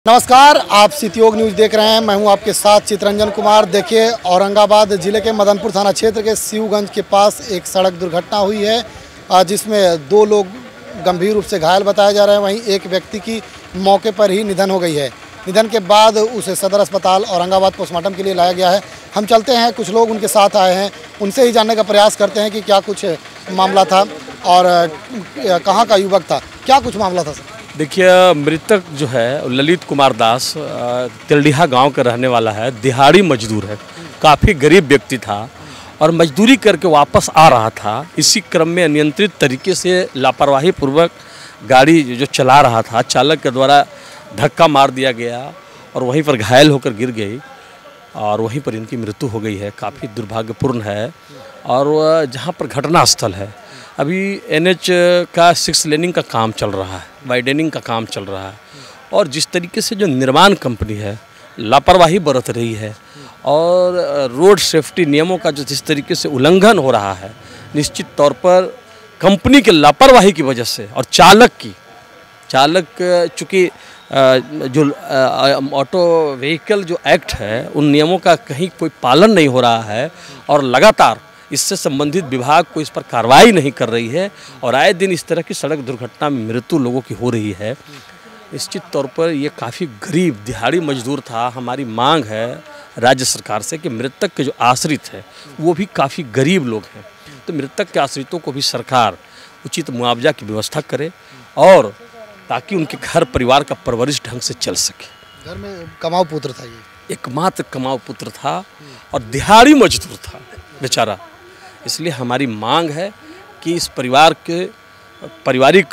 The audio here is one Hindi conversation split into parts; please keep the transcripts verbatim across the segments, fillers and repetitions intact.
नमस्कार, आप सितयोग न्यूज़ देख रहे हैं। मैं हूं आपके साथ चितरंजन कुमार। देखिए, औरंगाबाद ज़िले के मदनपुर थाना क्षेत्र के शिवगंज के पास एक सड़क दुर्घटना हुई है, जिसमें दो लोग गंभीर रूप से घायल बताया जा रहे हैं। वहीं एक व्यक्ति की मौके पर ही निधन हो गई है। निधन के बाद उसे सदर अस्पताल औरंगाबाद पोस्टमार्टम के लिए लाया गया है। हम चलते हैं, कुछ लोग उनके साथ आए हैं, उनसे ही जानने का प्रयास करते हैं कि क्या कुछ मामला था और कहाँ का युवक था, क्या कुछ मामला था। देखिए, मृतक जो है ललित कुमार दास तिलडीहा गांव का रहने वाला है। दिहाड़ी मजदूर है, काफ़ी गरीब व्यक्ति था और मजदूरी करके वापस आ रहा था। इसी क्रम में अनियंत्रित तरीके से लापरवाही पूर्वक गाड़ी जो चला रहा था, चालक के द्वारा धक्का मार दिया गया और वहीं पर घायल होकर गिर गई और वहीं पर इनकी मृत्यु हो गई है। काफ़ी दुर्भाग्यपूर्ण है। और जहाँ पर घटना स्थल है, अभी एन एच का सिक्स लेनिंग का काम चल रहा है, वाइडनिंग का काम चल रहा है और जिस तरीके से जो निर्माण कंपनी है लापरवाही बरत रही है और रोड सेफ्टी नियमों का जो जिस तरीके से उल्लंघन हो रहा है, निश्चित तौर पर कंपनी के लापरवाही की वजह से और चालक की चालक चूँकि जो ऑटो व्हीकल जो एक्ट है उन नियमों का कहीं कोई पालन नहीं हो रहा है और लगातार इससे संबंधित विभाग को इस पर कार्रवाई नहीं कर रही है और आए दिन इस तरह की सड़क दुर्घटना में मृत्यु लोगों की हो रही है। निश्चित तौर पर ये काफ़ी गरीब दिहाड़ी मजदूर था। हमारी मांग है राज्य सरकार से कि मृतक के जो आश्रित है वो भी काफ़ी गरीब लोग हैं, तो मृतक के आश्रितों को भी सरकार उचित मुआवजा की व्यवस्था करे और ताकि उनके घर परिवार का परवरिश ढंग से चल सके। घर में कमाऊ पुत्र था, ये एकमात्र कमाऊ पुत्र था और दिहाड़ी मजदूर था बेचारा। इसलिए हमारी मांग है कि इस परिवार के पारिवारिक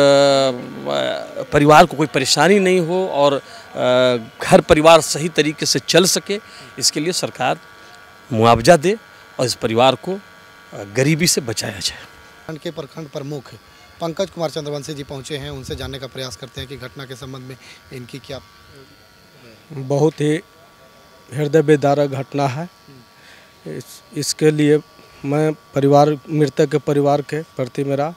परिवार को कोई परेशानी नहीं हो और घर परिवार सही तरीके से चल सके, इसके लिए सरकार मुआवजा दे और इस परिवार को गरीबी से बचाया जाए। के प्रखंड प्रमुख पंकज कुमार चंद्रवंशी जी पहुंचे हैं, उनसे जानने का प्रयास करते हैं कि घटना के संबंध में इनकी क्या। बहुत ही हृदय विदारक घटना है। इस, इसके लिए मैं परिवार मृतक के परिवार के प्रति मेरा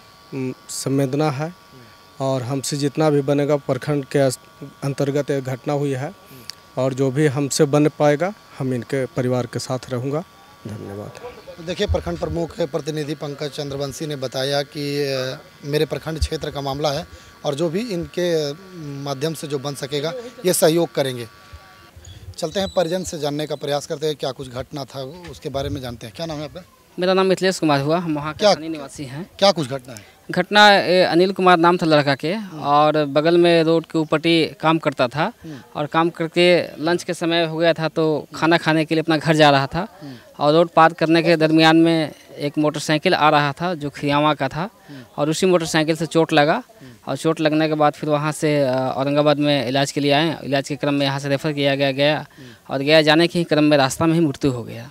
संवेदना है और हमसे जितना भी बनेगा प्रखंड के अंतर्गत एक घटना हुई है और जो भी हमसे बन पाएगा हम इनके परिवार के साथ रहूँगा। धन्यवाद। देखिए, प्रखंड प्रमुख प्रतिनिधि पंकज चंद्रवंशी ने बताया कि मेरे प्रखंड क्षेत्र का मामला है और जो भी इनके माध्यम से जो बन सकेगा ये सहयोग करेंगे। चलते हैं, परिजन से जानने का प्रयास करते हैं क्या कुछ घटना था उसके बारे में जानते हैं। क्या नाम है आपका? मेरा नाम मिथिलेश कुमार हुआ, हम वहाँ के स्थानीय निवासी हैं। क्या कुछ घटना है? घटना अनिल कुमार नाम था लड़का के और बगल में रोड के ऊपर ही काम करता था और काम करके लंच के समय हो गया था तो खाना खाने के लिए अपना घर जा रहा था और रोड पार करने के दरमियान में एक मोटरसाइकिल आ रहा था जो खियावा का था और उसी मोटरसाइकिल से चोट लगा और चोट लगने के बाद फिर वहाँ से औरंगाबाद में इलाज के लिए आए। इलाज के क्रम में यहाँ से रेफ़र किया गया गया और गया जाने के ही क्रम में रास्ता में ही मृत्यु हो गया।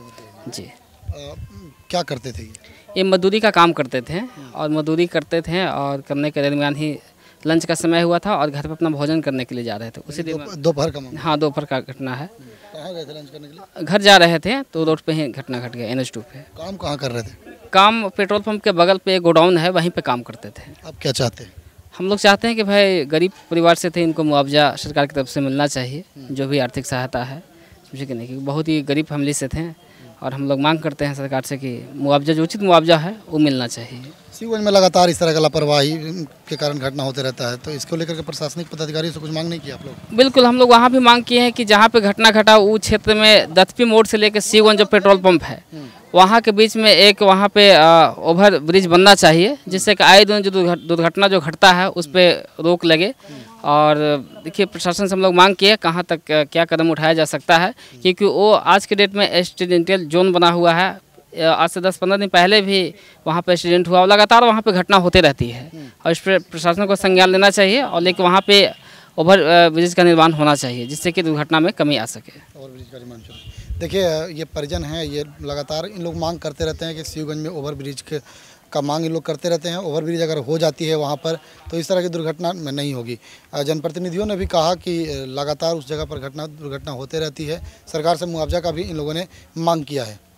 जी। आ, क्या करते थे ये? मजदूरी का काम करते थे और मजदूरी करते थे और करने के दरमियान ही लंच का समय हुआ था और घर पे अपना भोजन करने के लिए जा रहे थे। उसी दिन दोपहर का मामला? हाँ, दोपहर का घटना है। कहाँ गए थे लंच करने के लिए? घर जा रहे थे तो रोड पे ही घटना घट गया, एन एच टू पे। काम कहाँ कर रहे थे? काम पेट्रोल पंप के बगल पे गोडाउन है, वहीं पे काम करते थे। आप क्या चाहते हैं? हम लोग चाहते हैं कि भाई गरीब परिवार से थे, इनको मुआवजा सरकार की तरफ से मिलना चाहिए, जो भी आर्थिक सहायता है, समझे कि नहीं, क्योंकि बहुत ही गरीब फैमिली से थे और हम लोग मांग करते हैं सरकार से कि मुआवजा जो उचित मुआवजा है वो मिलना चाहिए। शिवगंज में लगातार इस तरह का लापरवाही के कारण घटना होते रहता है, तो इसको लेकर के प्रशासनिक पदाधिकारियों से कुछ मांग नहीं की आप लोग? बिल्कुल, हम लोग वहाँ भी मांग किए हैं कि जहाँ पे घटना घटा वो क्षेत्र में दत्तपी मोड़ से लेकर शिवगंज जो पेट्रोल पंप है वहाँ के बीच में एक वहाँ पे ओवर ब्रिज बनना चाहिए, जिससे कि आए दिन जो दुर्घटना जो घटता है उस पर रोक लगे। और देखिए, प्रशासन से हम लोग मांग किए कहाँ तक क्या कदम उठाया जा सकता है, क्योंकि वो आज के डेट में एक्सीडेंटल जोन बना हुआ है। आज से दस पंद्रह दिन पहले भी वहाँ पे एक्सीडेंट हुआ और लगातार वहाँ पे घटना होते रहती है और इस पर प्रशासन को संज्ञान लेना चाहिए और लेकिन वहाँ पे ओवर ब्रिज का निर्माण होना चाहिए जिससे कि दुर्घटना में कमी आ सके। ओवर ब्रिज का निर्माण चाहिए। देखिए, ये परिजन हैं, ये लगातार इन लोग मांग करते रहते हैं कि शिवगंज में ओवर ब्रिज के का मांग इन लोग करते रहते हैं। ओवर ब्रिज अगर हो जाती है वहाँ पर तो इस तरह की दुर्घटना में नहीं होगी। जनप्रतिनिधियों ने भी कहा कि लगातार उस जगह पर घटना दुर्घटना होते रहती है, सरकार से मुआवजा का भी इन लोगों ने मांग किया है।